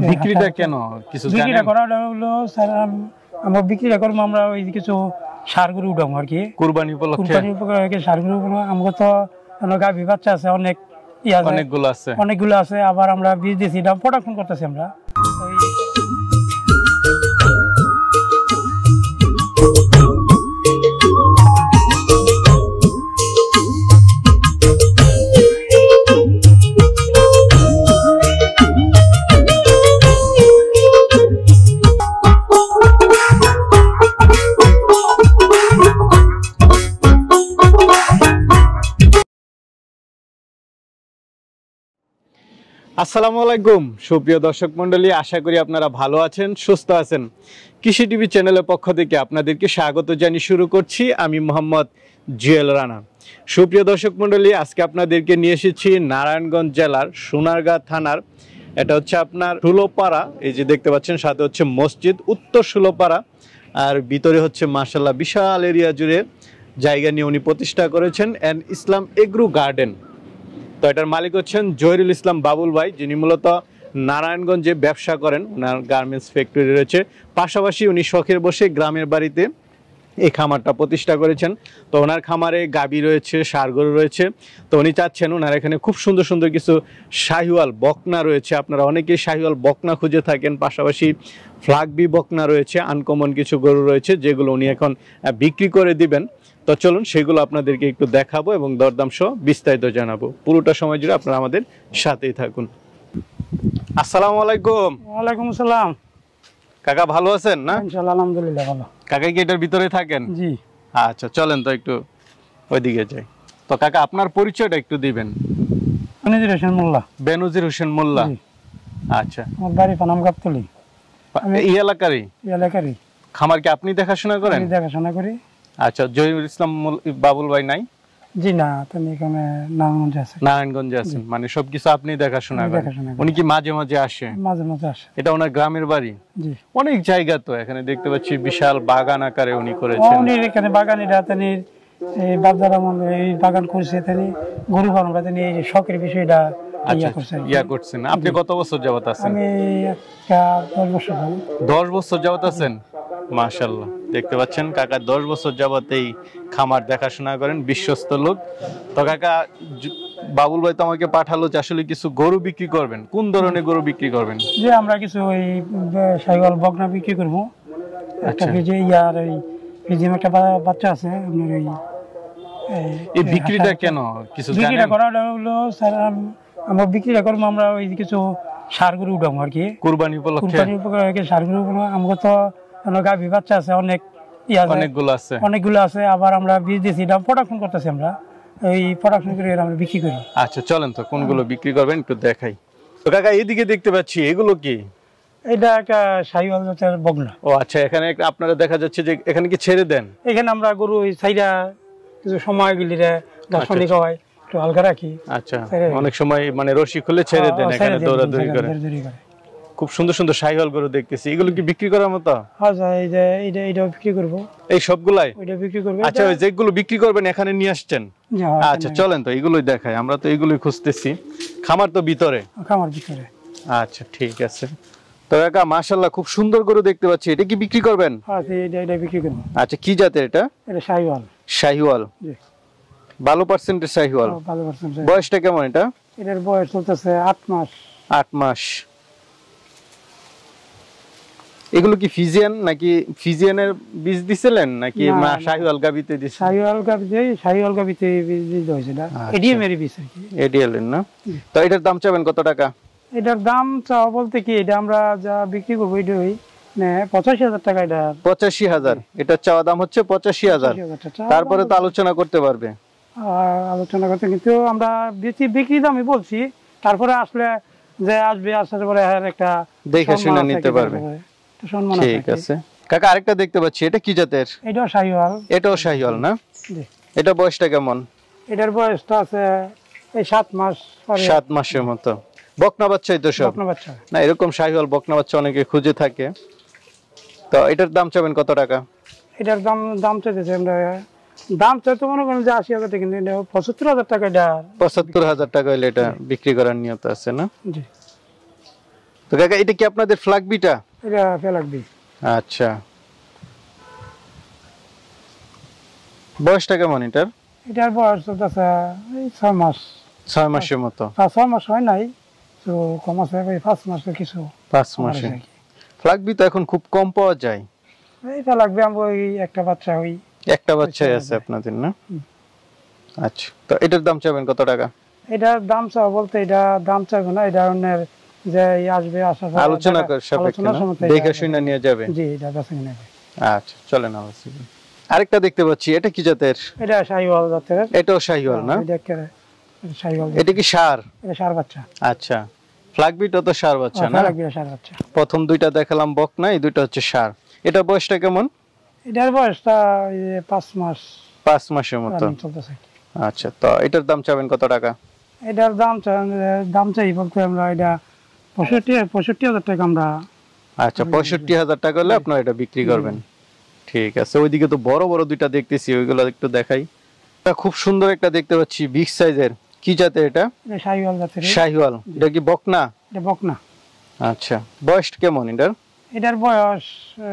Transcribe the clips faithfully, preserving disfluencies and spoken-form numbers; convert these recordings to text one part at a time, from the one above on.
বিক্রিটা কেন কিছু জানেন? বিক্রিটা করা হলো স্যার আমরা বিক্রিটা করব আমরা ওই কিছু সার গরু উঠাবো আর কি কুরবানি উপলক্ষে। কুরবানি উপলক্ষে সার গরু আমাকে তো গাভী বাচ্চা আছে অনেক, অনেকগুলো আছে অনেকগুলো আছে আবার আমরা বীজ দিয়েছি, এটা প্রোডাকশন করতেছি আমরা। আসসালামু আলাইকুম সুপ্রিয় দর্শক মণ্ডলী, আশা করি আপনারা ভালো আছেন, সুস্থ আছেন। কৃষি টিভি চ্যানেলের পক্ষ থেকে আপনাদেরকে স্বাগত জানিয়ে শুরু করছি আমি মোহাম্মদ জুয়েল রানা। সুপ্রিয় দর্শক মণ্ডলী, আজকে আপনাদেরকে নিয়ে এসেছি নারায়ণগঞ্জ জেলার সোনারগাঁ থানার, এটা হচ্ছে আপনার ষোলোপাড়া, এই যে দেখতে পাচ্ছেন সাথে হচ্ছে মসজিদ, উত্তর ষোলোপাড়া, আর ভিতরে হচ্ছে মাশাআল্লাহ বিশাল এরিয়া জুড়ে জায়গা নিয়ে উনি প্রতিষ্ঠা করেছেন এন্ড ইসলাম এগ্রো গার্ডেন। তো এটার মালিক হচ্ছেন জহিরুল ইসলাম বাবুল ভাই, যিনি মূলত নারায়ণগঞ্জে ব্যবসা করেন, ওনার গার্মেন্টস ফ্যাক্টরি রয়েছে, পাশাপাশি উনি শখের বসে গ্রামের বাড়িতে এই খামারটা প্রতিষ্ঠা করেছেন। তো ওনার খামারে গাবি রয়েছে, ষাঁড় গরু রয়েছে। তো উনি চাচ্ছেন ওনার এখানে খুব সুন্দর সুন্দর কিছু শাহিওয়াল বকনা রয়েছে, আপনারা অনেকেই শাহিওয়াল বকনা খুঁজে থাকেন, পাশাপাশি ফ্লাগবি বকনা রয়েছে, আনকমন কিছু গরু রয়েছে যেগুলো উনি এখন বিক্রি করে দিবেন। তো চলুন সেগুলো আপনাদেরকে একটু দেখাবো এবং দরদাম সহ বিস্তারিত জানাবো। পুরোটা সময় জুড়ে আপনারা আমাদের সাথেই থাকুন। আসসালামু আলাইকুম। ওয়ালাইকুম আসসালাম। কাকা ভালো আছেন না? ইনশাআল্লাহ আলহামদুলিল্লাহ ভালো। কাকা কি এটার ভিতরে থাকেন? জি। আচ্ছা চলেন তো একটু ওইদিকে যাই। তো কাকা আপনার পরিচয়টা একটু দিবেন। বেনজির হোসেন মোল্লা। বেনজির হোসেন মোল্লা। আচ্ছা। আমার বাড়ি পানাম গাবতলী। আমি এই এলাকারই? এই এলাকারই। খামার কি আপনি দেখাশোনা করেন? আমি দেখাশোনা করি। আচ্ছা, জহিরুল ইসলাম বাবুল ভাই নাই? জি না, তিনি এখানে নারায়ণগঞ্জে আছেন। নারায়ণগঞ্জে আছেন, মানে সবকিছু আপনি দেখাশোনা করেন। উনি কি মাঝে মাঝে আসে? মাঝে মাঝে আসে। এটা ওনার গ্রামের বাড়ি? জি। অনেক জায়গা তো এখানে দেখতে পাচ্ছি, বিশাল বাগান আকারে উনি করেছেন। উনি এখানে বাগানিরা তিনি এই বাগদারা মনে এই বাগান করেছে, তিনি গরু পালন করে, তিনি এই শখের বিষয়টা ইয়া করছেন। ইয়া করছেন। আপনি কত বছর যাবত আছেন? আমি দশ বছর যাবত। দশ বছর যাবত আছেন? মাশাআল্লাহ, দেখতে পাচ্ছেন কাকা দশ বছর যাবত এই খামার দেখাশোনা করেন, বিশ্বস্ত লোক। তো কাকা বাবুল ভাই তো আমাকে পাঠালো যে আসলে কিছু গরু বিক্রি করবেন, কোন ধরনের গরু বিক্রি করবেন? যে আমরা কিছু ওই শাহিওয়াল বকনা বিক্রি করব। একটা ফিজে ইয়ার এই ফিজিম একটা বাচ্চা আছে আপনার, এই এই বিক্রিটা কেন কিছু জানেন? বিক্রিটা করা হলো স্যার আমরা বিক্রিটা করব আমরা ওই কিছু ষাঁড় গরু উঠাবো আর কি কুরবানি উপলক্ষে। কুরবানি উপলক্ষে ষাঁড় গরু আমাকে তো গাভী বাচ্চা আছে অনেক, অনেকগুলো আছে অনেকগুলো আছে আবার আমরা বীজ দিয়েছি, এটা প্রোডাকশন করতেছি আমরা, এই প্রোডাকশন করে আমরা বিক্রি করি। আচ্ছা চলেন তো কোনগুলো বিক্রি করবেন একটু দেখাই। তো কাকা এইদিকে দেখতে পাচ্ছি এগুলো কি? এটা একটা শাহিওয়াল জাতের বকনা। ও আচ্ছা, এখানে আপনারা দেখা যাচ্ছে যে এখানে কি ছেড়ে দেন? এখানে আমরা গরু ওই সাইডা কিছু সময় গেলিরে দর্শনী খাওয়াই, একটু হালকা রাখি। আচ্ছা, অনেক সময় মানে রশি খুলে ছেড়ে দেন, এখানে দৌড়াদৌড়ি করে। খুব সুন্দর সুন্দর শাহিওয়াল গরু দেখতেছি, এগুলো কি বিক্রি করার মতো? আচ্ছা, এই যে এইটা এইটা বিক্রি করব। এই সবগুলাই ওইটা বিক্রি করব। আচ্ছা, ওই যেগুলো বিক্রি করবেন এখানে নিয়ে আসছেন? আচ্ছা চলেন তো এগুলোই দেখাই, আমরা তো এগুলোই খুঁজতেছি। খামার তো ভিতরে? খামার ভিতরে। আচ্ছা ঠিক আছে। তো কাকা মাশাআল্লাহ খুব সুন্দর গরু দেখতে পাচ্ছি, এটা কি বিক্রি করবেন? হ্যাঁ এটা এটা বিক্রি করব। আচ্ছা, কি জাতের এটা? এটা শাহিওয়াল। শাহিওয়াল? জি। ভালো পার্সেন্টের শাহিওয়াল? ভালো পার্সেন্ট। বয়সটা কেমন এটা? এটার বয়স চলতেছে আট মাস। আট মাস। এগুলো কি ফিজিয়ান নাকি ফিজিয়ানের বীজ দিছিলেন নাকি শাহিওয়াল গাবিতে দিছেন? শাহিওয়াল গাবিতে, শাহিওয়াল গাবিতে বীজ দিতে হয়েছে না, এডিএম এর বীজ আর কি। এডিএল এর না? তো এটার দাম চাবেন কত টাকা? এটার দাম চাও বলতে কি, এটা আমরা যা বিক্রি করব এটা ওই পঁচাশি হাজার টাকা। এটা পঁচাশি হাজার, এটা চাওয়া দাম হচ্ছে পঁচাশি হাজার। তারপরে তো আলোচনা করতে পারবে? আলোচনা করতে, কিন্তু আমরা বেশি বিক্রি দামই বলছি, তারপরে আসলে যে আসবে আসার পরে একটা দেখে শুনে নিতে পারবে। ঠিক আছে কাকা, আরেকটা দেখতে পাচ্ছি, এটা কি জাতের? এটাও শাহিওয়াল। এটাও শাহিওয়াল না? জি। এটা বয়সটা কেমন? এটার বয়সটা আছে এই সাত মাস। সাত মাসের মতো। বকনা বাচ্চাই তো সব? বকনা বাচ্চা না, এরকম শাহিওয়াল বকনা বাচ্চা অনেকে খুঁজে থাকে। তো এটার দাম চাবেন কত টাকা? এটার দাম দাম চাইতেছে আমরা, দাম চাইতে মনে করেন যে আশি হাজার টাকা, কিন্তু এটা পঁচাত্তর হাজার টাকা। এটা পঁচাত্তর হাজার টাকা হলে এটা বিক্রি করার নিয়ত আছে না? জি। তো কাকা এটা কি আপনাদের ফ্ল্যাগ বিটা? এটা ফ্ল্যাগ বি। আচ্ছা, বয়সটা কেমন এটার? এটার বয়স চলতেছে এই ছয় মাস। ছয় মাসের মতো? ছয় মাস হয় নাই, তো কম আছে পাঁচ মাসের কিছু। পাঁচ মাসে। ফ্ল্যাগ বি তো এখন খুব কম পাওয়া যায়। এটা লাগবে আমরা ওই একটা বাচ্চা ওই একটা বাচ্চাই আছে আপনাদের না? আচ্ছা, তো এটার দাম চাবেন কত টাকা? এটার দাম চাও বলতে এটা দাম চাইবো না, এটা অন্যের যে আসবে আসা আলোচনা করে সাপেক্ষে দেখে শুনে নিয়ে যাবে। জি, এটা বেছে নেবে। আচ্ছা চলেন। অবশ্যই আরেকটা দেখতে পাচ্ছি, এটা কি জাতের? এটা শাহিওয়াল জাতের। এটাও শাহিওয়াল না? এটা কি শাহিওয়াল? এটা কি ষাঁড়? এটা ষাঁড় বাচ্চা। আচ্ছা, ফ্ল্যাগ বিটা তো ষাঁড় বাচ্চা না? ফ্ল্যাগ বিটা ষাঁড় বাচ্চা। প্রথম দুইটা দেখালাম বক না, এই দুইটা হচ্ছে ষাঁড়। এটা বয়সটা কেমন? এটার বয়সটা পাঁচ মাস। পাঁচ মাসের মতো চলতেছে। আচ্ছা, তো এটার দাম চাবেন কত টাকা? এটার দাম দাম চাই বলতে আমরা এটা পঁয়ষট্টি পঁয়ষট্টি হাজার টাকা আমরা। আচ্ছা, পঁয়ষট্টি হাজার টাকা হলে আপনারা এটা বিক্রি করবেন। ঠিক আছে, ওইদিকে তো বড় বড় দুইটা দেখতেছি, ওইগুলো একটু দেখাই। এটা খুব সুন্দর একটা দেখতে পাচ্ছি, বিগ সাইজের। কি জাতের এটা? এটা শাহিওয়াল জাতের। শাহিওয়াল। এটা কি বকনা? এটা বকনা। আচ্ছা, বয়স কেমন এটার? এটার বয়স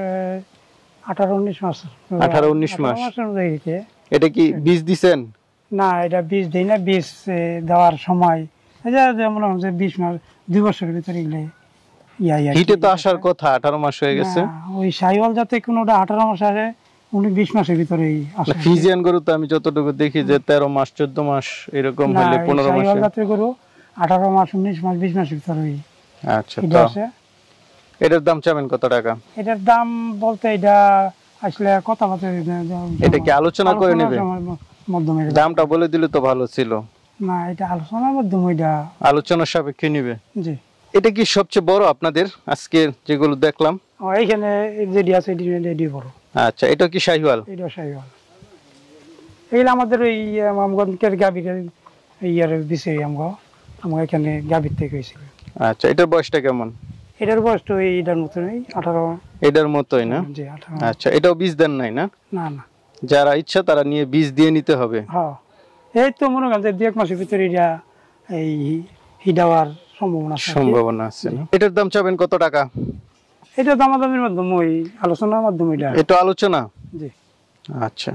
আঠারো উনিশ মাস। আঠারো উনিশ মাস। এটা কি বীজ দিছেন? না, এটা বীজ দেই না, বীজ দেওয়ার সময় যেমন হচ্ছে বিশ মাস দুই বছরের ভিতরে গেলে হিটে তো আসার কথা। আঠারো মাস হয়ে গেছে। ওই শাহিওয়াল জাতে কোনোটা আঠারো মাস আসে, উনি বিশ মাসের ভিতরেই আসে। ফিজিয়ান গরু তো আমি যতটুকু দেখি যে তেরো মাস চোদ্দ মাস এরকম হলে পনেরো মাস। শাহিওয়াল জাতের গরু আঠারো মাস উনিশ মাস বিশ মাসের ভিতরেই। আচ্ছা, তো এটার দাম চাবেন কত টাকা? এটার দাম বলতে এটা আসলে কথা বলতে এটা কি আলোচনা করে নেবে? মাধ্যমে দামটা বলে দিলে তো ভালো ছিল। না, এটা আলোচনার মাধ্যমে এটা আলোচনার সাপেক্ষে নিবে। জি। এটা কি সবচেয়ে বড় আপনাদের আজকে যেগুলো দেখলাম? এইখানে যেটি আছে এটি বড়। আচ্ছা, এটা কি শাহিওয়াল? এটা শাহিওয়াল। এইগুলো আমাদের ওই আমগঞ্জের গাভীর ইয়ার দিছে আমগো, আমরা এখানে গাভীর থেকে হয়েছিল। আচ্ছা, এটার বয়সটা কেমন? এটার বয়স তো এটার মতোই আঠারো। এটার মতোই না? জি, আঠারো। আচ্ছা, এটাও বীজ দেন নাই না? না না, যারা ইচ্ছা তারা নিয়ে বীজ দিয়ে নিতে হবে। হ্যাঁ, এই তো মনে করেন যে দুই এক মাসের ভিতরে এটা এই হিডাওয়ার সম্ভাবনা আছে। সম্ভাবনা আছে না? এটার দাম চাবেন কত টাকা? এটা দামাদামির মাধ্যমে ওই আলোচনার মাধ্যমে এটা। এটা আলোচনা? জি। আচ্ছা,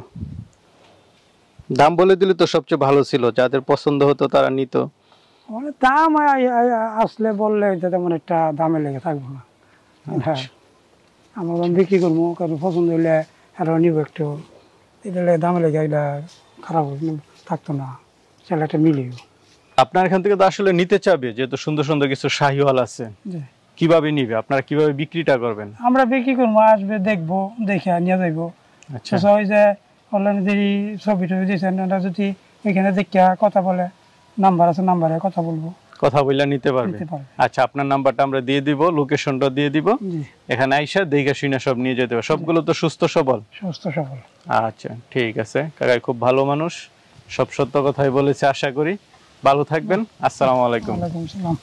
দাম বলে দিলে তো সবচেয়ে ভালো ছিল, যাদের পছন্দ হতো তারা নিত। মানে দাম আসলে বললে তেমন একটা দামে লেগে থাকবো না। হ্যাঁ, আমরা বিক্রি করবো, কারণ পছন্দ হইলে আরো নিব একটু, এটা দামে লেগে এটা খারাপ থাকতো না, সেটা মিলিও। আপনার এখান থেকে তো আসলে নিতে চাবে, যেহেতু সুন্দর সুন্দর কিছু শাহিওয়াল আছে, কিভাবে নিবে? আপনারা কিভাবে বিক্রিটা করবেন? আমরা বিক্রি করবো, আসবে দেখবো, দেখে নিয়ে যাইবো। আচ্ছা, ওই যে অনলাইনে যে ছবি টবি দিয়েছেন, ওটা যদি ওইখানে দেখে কথা বলে, নাম্বার আছে, নাম্বারে কথা বলবো, কথা বলে নিতে পারবে। আচ্ছা, আপনার নাম্বারটা আমরা দিয়ে দিব, লোকেশনটা দিয়ে দিব, এখানে আইসা দেখে শুনে সব নিয়ে যেতে হবে। সবগুলো তো সুস্থ সবল? সুস্থ সবল। আচ্ছা, ঠিক আছে কাকা, খুব ভালো মানুষ, সব সত্য কথাই বলেছে। আশা করি ভালো থাকবেন। আসসালামু আলাইকুম।